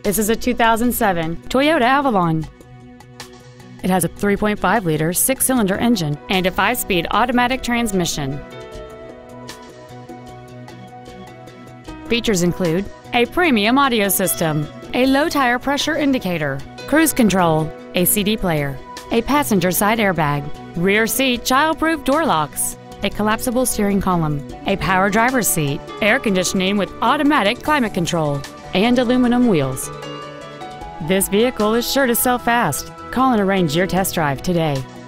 This is a 2007 Toyota Avalon. It has a 3.5-liter six-cylinder engine and a 5-speed automatic transmission. Features include a premium audio system, a low tire pressure indicator, cruise control, a CD player, a passenger side airbag, rear seat child-proof door locks, a collapsible steering column, a power driver's seat, air conditioning with automatic climate control, and aluminum wheels. This vehicle is sure to sell fast. Call and arrange your test drive today.